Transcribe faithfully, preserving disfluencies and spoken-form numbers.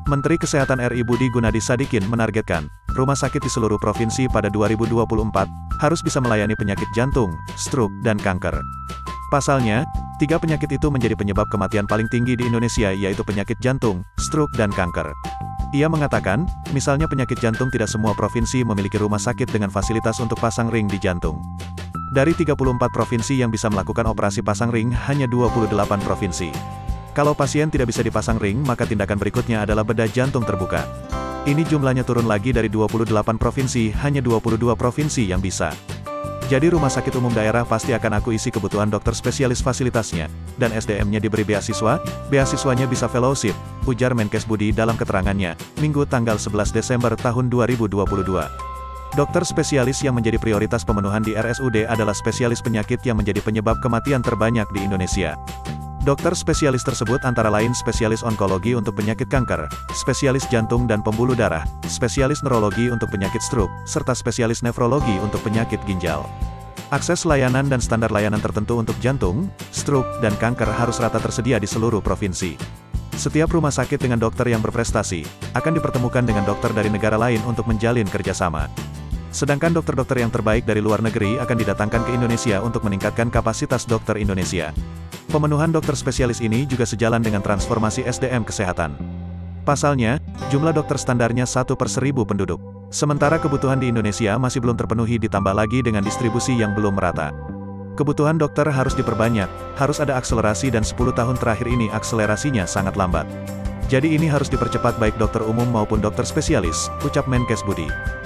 Menteri Kesehatan R I Budi Gunadi Sadikin menargetkan, rumah sakit di seluruh provinsi pada dua ribu dua puluh empat, harus bisa melayani penyakit jantung, stroke, dan kanker. Pasalnya, tiga penyakit itu menjadi penyebab kematian paling tinggi di Indonesia yaitu penyakit jantung, stroke, dan kanker. Ia mengatakan, misalnya penyakit jantung tidak semua provinsi memiliki rumah sakit dengan fasilitas untuk pasang ring di jantung. Dari tiga puluh empat provinsi yang bisa melakukan operasi pasang ring, hanya dua puluh delapan provinsi. Kalau pasien tidak bisa dipasang ring, maka tindakan berikutnya adalah bedah jantung terbuka. Ini jumlahnya turun lagi dari dua puluh delapan provinsi, hanya dua puluh dua provinsi yang bisa. Jadi rumah sakit umum daerah pasti akan aku isi kebutuhan dokter spesialis fasilitasnya, dan S D M-nya diberi beasiswa, beasiswanya bisa fellowship, ujar Menkes Budi dalam keterangannya, Minggu tanggal sebelas Desember tahun dua ribu dua puluh dua. Dokter spesialis yang menjadi prioritas pemenuhan di R S U D adalah spesialis penyakit yang menjadi penyebab kematian terbanyak di Indonesia. Dokter spesialis tersebut antara lain spesialis onkologi untuk penyakit kanker, spesialis jantung dan pembuluh darah, spesialis neurologi untuk penyakit stroke, serta spesialis nefrologi untuk penyakit ginjal. Akses layanan dan standar layanan tertentu untuk jantung, stroke, dan kanker harus rata tersedia di seluruh provinsi. Setiap rumah sakit dengan dokter yang berprestasi, akan dipertemukan dengan dokter dari negara lain untuk menjalin kerjasama. Sedangkan dokter-dokter yang terbaik dari luar negeri akan didatangkan ke Indonesia untuk meningkatkan kapasitas dokter Indonesia. Pemenuhan dokter spesialis ini juga sejalan dengan transformasi S D M kesehatan. Pasalnya, jumlah dokter standarnya satu per seribu penduduk. Sementara kebutuhan di Indonesia masih belum terpenuhi ditambah lagi dengan distribusi yang belum merata. Kebutuhan dokter harus diperbanyak, harus ada akselerasi dan sepuluh tahun terakhir ini akselerasinya sangat lambat. Jadi ini harus dipercepat baik dokter umum maupun dokter spesialis, ucap Menkes Budi.